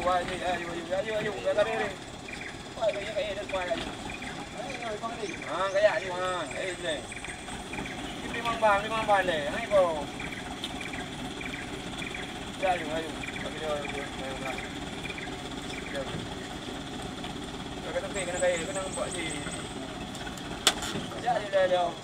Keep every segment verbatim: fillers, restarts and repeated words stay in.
ayo ayo ayo ayo ayo ayo ayo quay cái cái đây quay này à cái gì mà đây này đi mang bàn đi mang bàn để hay vào ra dùng hay dùng cái cái cái cái cái cái năng gọi gì ra đi đây đâu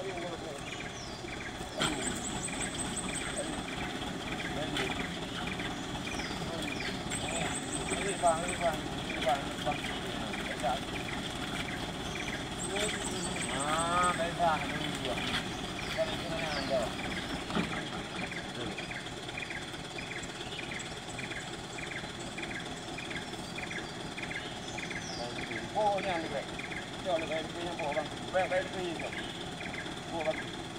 vàng vàng vàng vàng à đây vàng đây được đây cái này được ô nha như vậy cho được cái cái bộ bằng cái cái cái gì vậy bộ bằng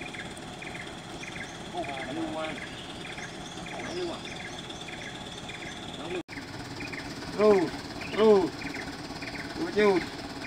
bộ mà lưu quan lưu à ru ru ru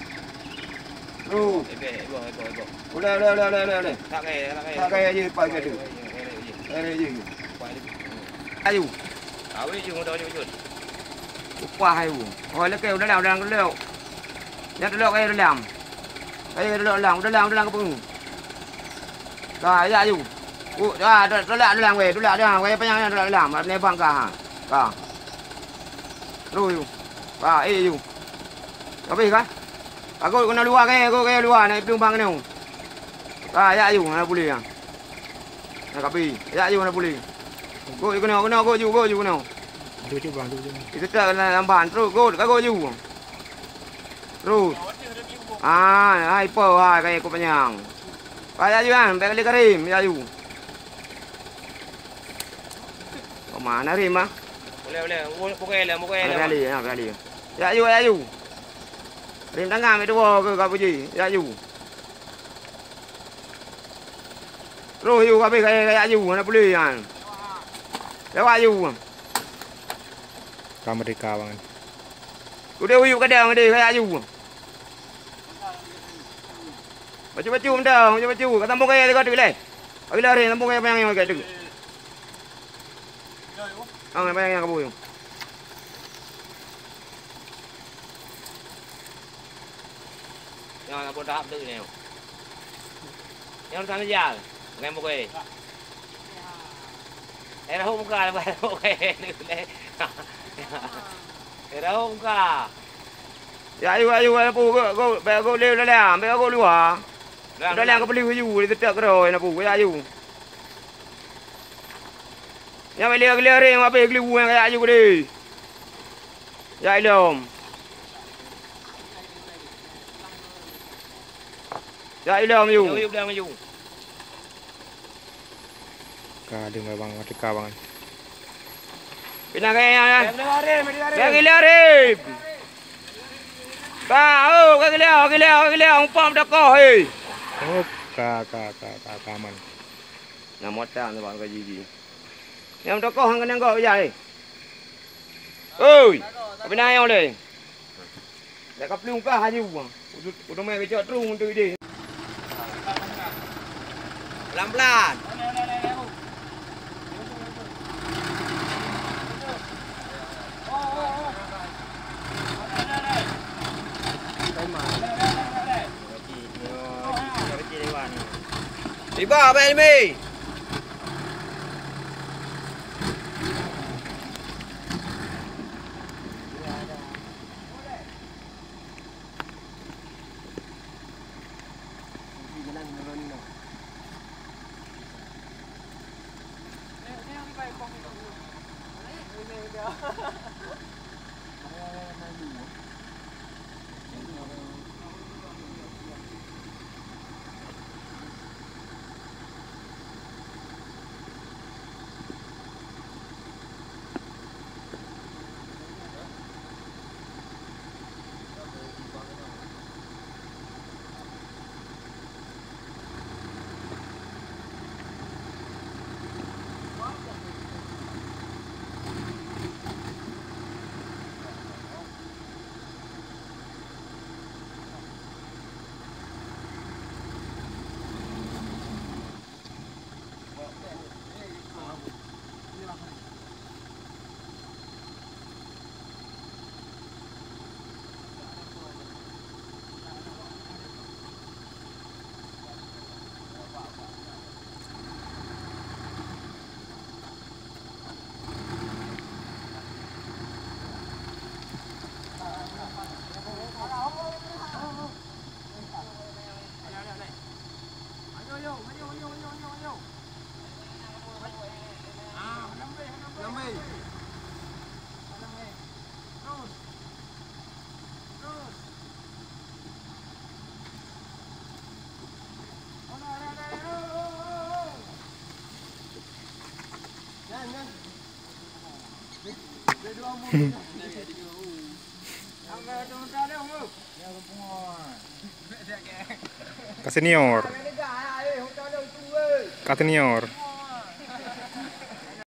ru udah udah udah udah udah tak kayak tak kayak aja pakai tu ada aja ayo tahu je mau tahu je upah ayo hồi nó kêu nó làm đang nó leo nhặt nó leo cái nó làm cái nó làm nó làm nó làm cái bưng rồi ra ayo à nó làm nó làm về nó làm nó làm cái cái nó làm mà nên bằng cả cả rồi và ấy dùng có gì cái à cô con nào lúa cái cô cái lúa này tương bằng cái nào à dạ dùng là buli à là cà phê dạ dùng là buli cô cái nào cái nào cô dùng cô dùng nào ดูที่วางดูที่ thì tất là làm bản rồi cô cái cô dùng rồi à hai po hai cái cô penyang và dạ dùng ăn bé cái cái rim dạ dùng mà nó rim á leo leo mua cái leo mua cái leo cái gì à cái gì dạ dùng dạ dùng rim đang làm cái đồ cái gì dạ dùng rồi dùng cái cái cái dùng nó beli àแล้วว่าอยู่อเมริกาว่างั้นกูเดี๋ยวอยู่cái đèo đi cáiอยู่mà chú bắt chú đâu chú bắt chú cái tấm bông cái có được này ở đây thì tấm bông cái bao nhiêu cái được ông này bao nhiêu cái bùi rồi là bốn đáp tự nèo em tham gia nghe một cái era hôm qua là ok đấy era hôm qua dạ yêu yêu yêu bù cô cô bé cô leo nó làm bé cô lưu à nó làm có lưu cái dù thì tự rồi là bù cái dạ dù nhà mày leo cái leo đi mà bé lưu cái dạ dù đi dạ lồm dạ lồm dù yêu đang dùng กาดึงไปวางอเมริกาว่างั้น Pina kaya cái leo đi cả ơ cái leo cái leo cái leo ông pom đã có hì โอ้กากากากากามัน là mót ra rồi bạn cái gì gì em đã có hàng cái năng gọi bây giờ đi ơi bên này ông đây để cặp lưng cả hai nhiêu của tụi mày cái chợ trung từ đi làm lan đi bỏ bên mi Ka senior. Ka senior.